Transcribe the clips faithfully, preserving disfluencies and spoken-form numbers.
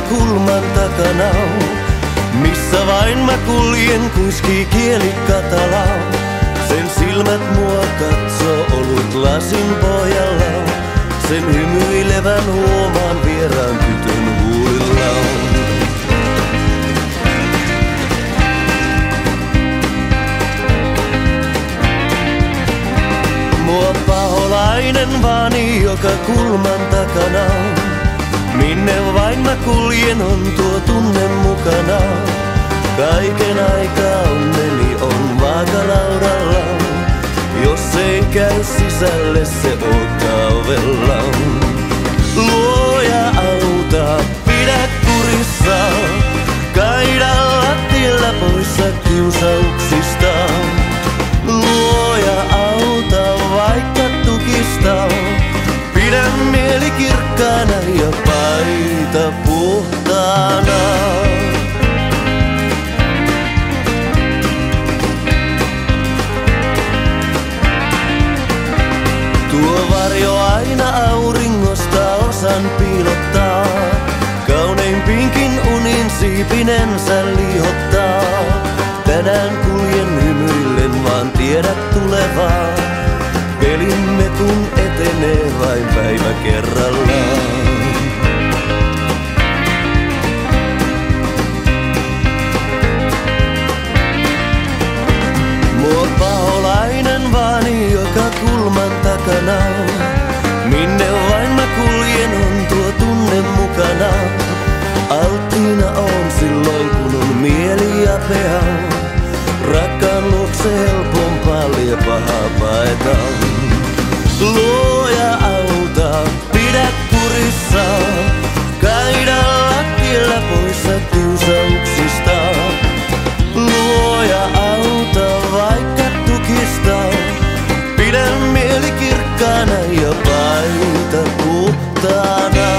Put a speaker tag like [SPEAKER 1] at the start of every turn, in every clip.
[SPEAKER 1] kulman takana. Missä vain mä kuljen, kuiskii kieli katalaa. Sen silmät mua katsoo olut lasin pohjalla. Sen hymyilevän huomaan vieraan tytön huulilla. Mua paholainen vaani joka kulman takana. Minne vain mä kuljen on tuo tunne mukana. Kaiken aikaa onneni on vaakalaudalla. Jos ei käy sisälle se odottaa ovella. Luoja auta, pidä kurissa. Kaida lattialla poissa kiusauksista. Luoja auta vaikka tukista. Pidä mieli kirkkaana ja paita puhtaana. Tuo varjo aina auringosta osan piilottaa. Kauneimpinkin unin siipinensä liihottaa. Tänään kuljen hymyillen vaan tiedät tulevaa. Pelimme kun etenee vain päivä kerrallaan. Mua paholainen vaani joka kulman takana. Minne vain mä kuljen on tuo tunne mukana. Alttiina on silloin kun on mieli ja peha. Rakkaan luokse helpompaa lie pahaa paeta. Luoja auta, pidä kurissa. Kaida lattialla poissa kiusauksista. Luoja auta vaikka tukista. Pidä mieli kirkkaana ja paita puhtaana.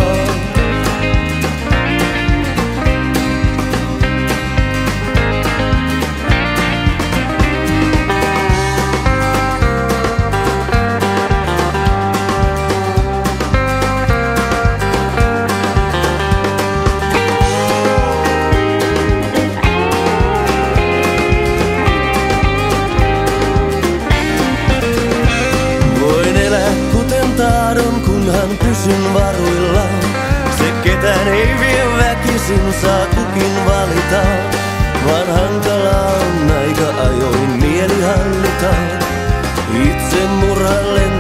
[SPEAKER 1] Kunhan pysyn varuilla, se ketään ei vie väkisin saa kukin valita. Vaan hankala on aika ajoin mieli hallita, itse murhallen